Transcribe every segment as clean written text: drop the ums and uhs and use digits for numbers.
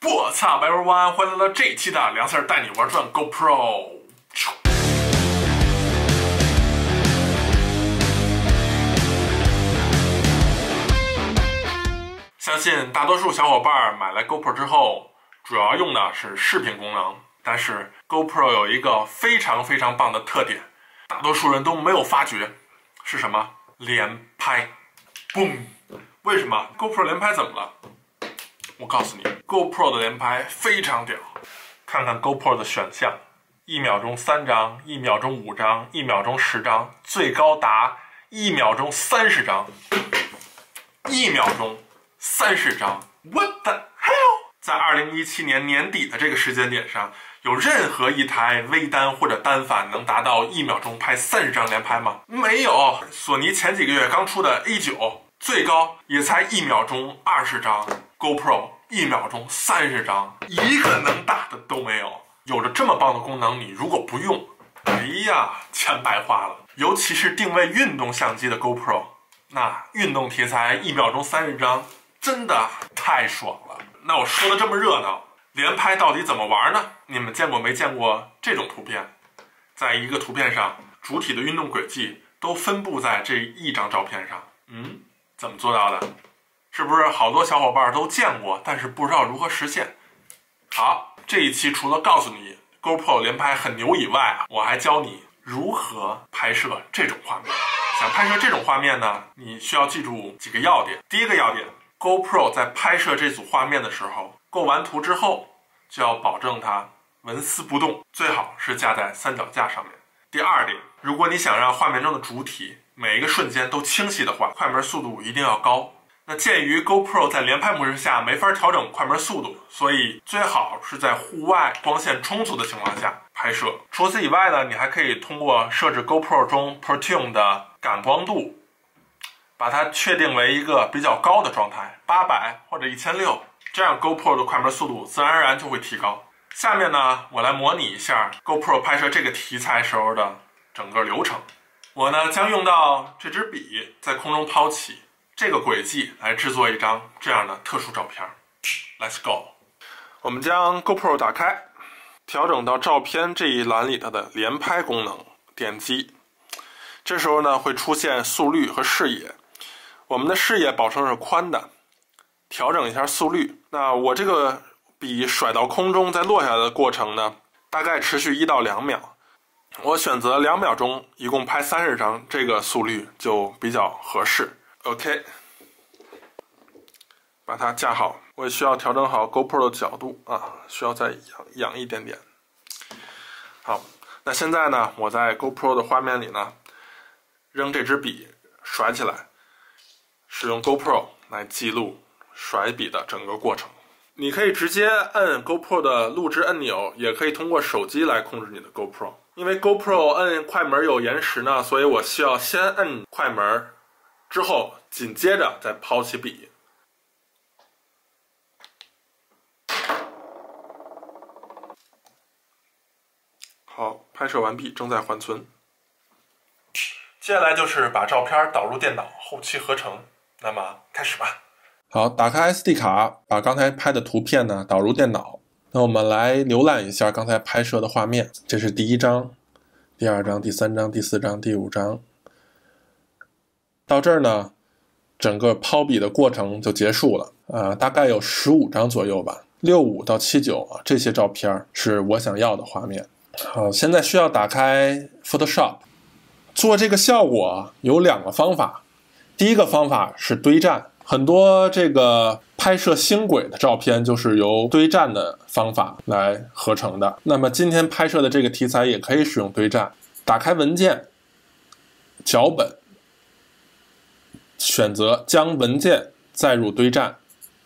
我操，everyone，欢迎来到这一期的梁 Sir 带你玩转 GoPro。相信大多数小伙伴买来 GoPro 之后，主要用的是视频功能。但是 GoPro 有一个非常棒的特点，大多数人都没有发觉，是什么？连拍。嘣！为什么 GoPro 连拍怎么了？我告诉你 ，GoPro 的连拍非常屌。看看 GoPro 的选项，1秒钟3张，1秒钟5张，1秒钟10张，最高达1秒钟30张。1秒钟30张 ，What the hell！ 在2017年年底的这个时间点上，有任何一台微单或者单反能达到1秒钟拍30张连拍吗？没有。索尼前几个月刚出的 A9， 最高也才1秒钟20张。GoPro 1秒钟30张，一个能打的都没有。有着这么棒的功能，你如果不用，哎呀，钱白花了。尤其是定位运动相机的 GoPro， 那运动题材1秒钟30张，真的太爽了。那我说的这么热闹，连拍到底怎么玩呢？你们见过没见过这种图片？在一个图片上，主体的运动轨迹都分布在这一张照片上。怎么做到的？是不是好多小伙伴都见过，但是不知道如何实现？好，这一期除了告诉你 GoPro 连拍很牛以外我还教你如何拍摄这种画面。想拍摄这种画面呢，你需要记住几个要点。第一个要点， GoPro 在拍摄这组画面的时候，构完图之后就要保证它纹丝不动，最好是架在三脚架上面。第二点，如果你想让画面中的主体每一个瞬间都清晰的话，快门速度一定要高。那鉴于 GoPro 在连拍模式下没法调整快门速度，所以最好是在户外光线充足的情况下拍摄。除此以外呢，你还可以通过设置 GoPro 中 Pertune 的感光度，把它确定为一个比较高的状态，800或者1600，这样 GoPro 的快门速度自然而然就会提高。下面呢，我来模拟一下 GoPro 拍摄这个题材时候的整个流程。我呢将用到这支笔在空中抛起这个轨迹来制作一张这样的特殊照片。 Let's go。 我们将 GoPro 打开，调整到照片这一栏里它的连拍功能，点击。这时候呢会出现速率和视野，我们的视野保证是宽的，调整一下速率。那我这个笔甩到空中再落下来的过程呢，大概持续1到2秒。我选择2秒钟，一共拍30张，这个速率就比较合适。OK， 把它架好。我也需要调整好 GoPro 的角度需要再仰一点点。好，那现在呢，我在 GoPro 的画面里呢，扔这支笔甩起来，使用 GoPro 来记录甩笔的整个过程。你可以直接摁 GoPro 的录制按钮，也可以通过手机来控制你的 GoPro。因为 GoPro 摁快门有延时呢，所以我需要先摁快门，之后紧接着再抛起笔。好，拍摄完毕，正在缓存。接下来就是把照片导入电脑后期合成，那么开始吧。好，打开 SD 卡，把刚才拍的图片呢导入电脑。那我们来浏览一下刚才拍摄的画面。这是第1张、第2张、第3张、第4张、第5张。到这儿呢，整个抛笔的过程就结束了。大概有15张左右吧，65到79这些照片是我想要的画面。好，现在需要打开 Photoshop。做这个效果有2个方法。第一个方法是堆栈，很多这个拍摄星轨的照片就是由堆栈的方法来合成的。那么今天拍摄的这个题材也可以使用堆栈。打开文件，脚本，选择将文件载入堆栈。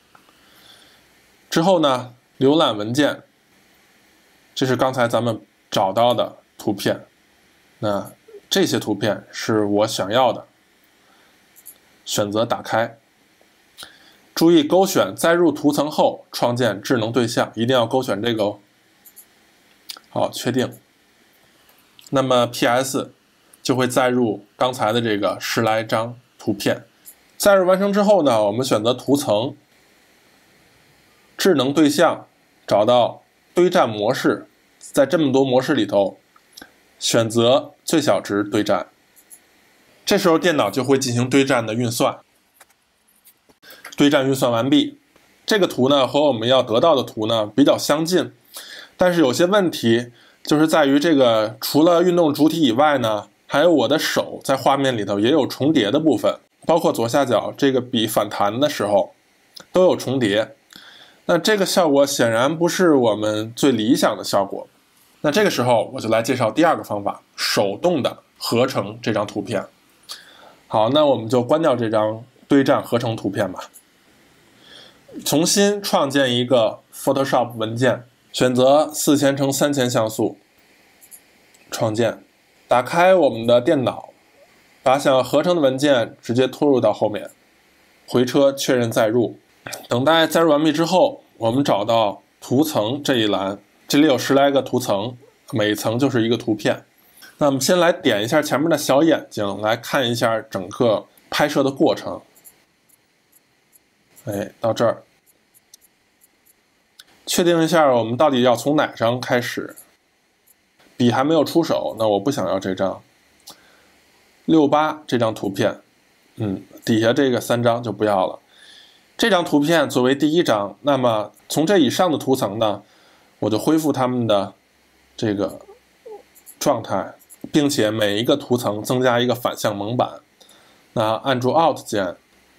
之后呢，浏览文件，这是刚才咱们找到的图片。那这些图片是我想要的，选择打开。注意勾选载入图层后创建智能对象，一定要勾选这个哦。好，确定。那么 PS 就会载入刚才的这个10来张图片。载入完成之后呢，我们选择图层， 智能对象，找到对战模式，在这么多模式里头，选择最小值对战。这时候电脑就会进行对战的运算。对战运算完毕，这个图呢和我们要得到的图呢比较相近，但是有些问题就是在于这个除了运动主体以外呢，还有我的手在画面里头也有重叠的部分，包括左下角这个笔反弹的时候都有重叠。那这个效果显然不是我们最理想的效果。那这个时候我就来介绍第二个方法，手动的合成这张图片。好，那我们就关掉这张对战合成图片吧。重新创建一个 Photoshop 文件，选择4000×3000像素，创建，打开我们的电脑，把想要合成的文件直接拖入到后面，回车确认载入。等待载入完毕之后，我们找到图层这一栏，这里有10来个图层，每层就是一个图片。那我们先来点一下前面的小眼睛，来看一下整个拍摄的过程。到这儿，确定一下我们到底要从哪张开始。笔还没有出手，那我不想要这张。68这张图片，底下这个3张就不要了。这张图片作为第一张，那么从这以上的图层呢，我就恢复它们的这个状态，并且每一个图层增加一个反向蒙版。那按住 Alt 键，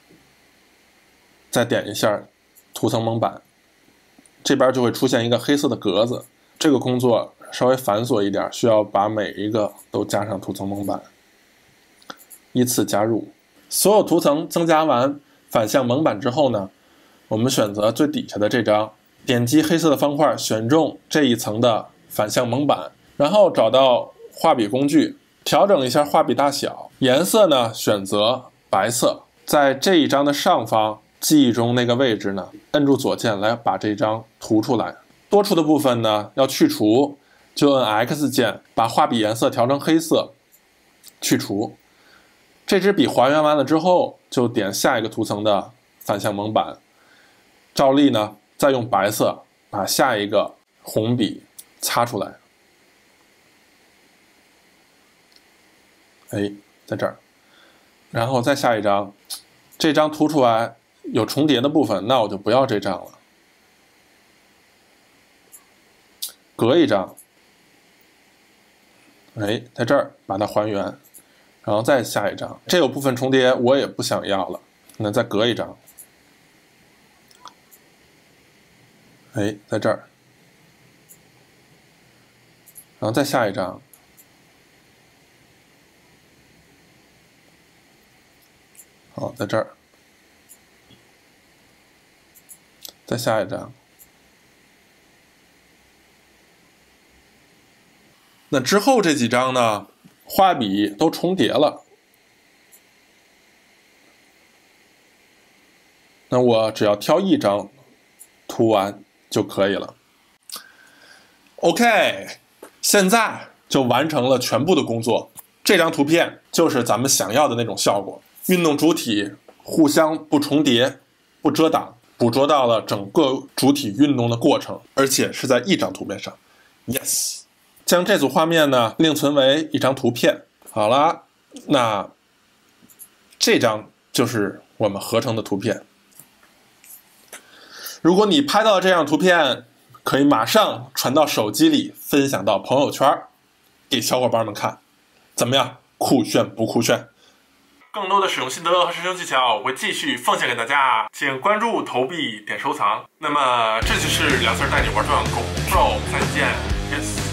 再点一下图层蒙版，这边就会出现一个黑色的格子。这个工作稍微繁琐一点，需要把每一个都加上图层蒙版，依次加入。所有图层增加完反向蒙版之后呢，我们选择最底下的这张，点击黑色的方块，选中这一层的反向蒙版，然后找到画笔工具，调整一下画笔大小，颜色呢选择白色，在这一张的上方记忆中那个位置呢，摁住左键来把这张涂出来。多出的部分呢要去除，就摁 X 键，把画笔颜色调成黑色，去除。这支笔还原完了之后，就点下一个图层的反向蒙版，照例呢再用白色把下一个红笔擦出来。在这儿，然后再下一张，这张涂出来有重叠的部分，那我就不要这张了，隔一张，在这儿把它还原，然后再下一张，这有部分重叠我也不想要了，那再隔一张，在这儿，然后再下一张，好，在这儿，再下一张。那之后这几张呢，画笔都重叠了，那我只要挑一张涂完就可以了。OK， 现在就完成了全部的工作。这张图片就是咱们想要的那种效果，运动主体互相不重叠、不遮挡，捕捉到了整个主体运动的过程，而且是在一张图片上。Yes。将这组画面呢另存为一张图片。好了，那这张就是我们合成的图片。如果你拍到了这张图片，可以马上传到手机里，分享到朋友圈，给小伙伴们看，怎么样？酷炫不酷炫？更多的使用心得和实用技巧我会继续奉献给大家，请关注、投币、点收藏。那么这就是梁 Sir 带你玩转GoPro，再见 ，Yes。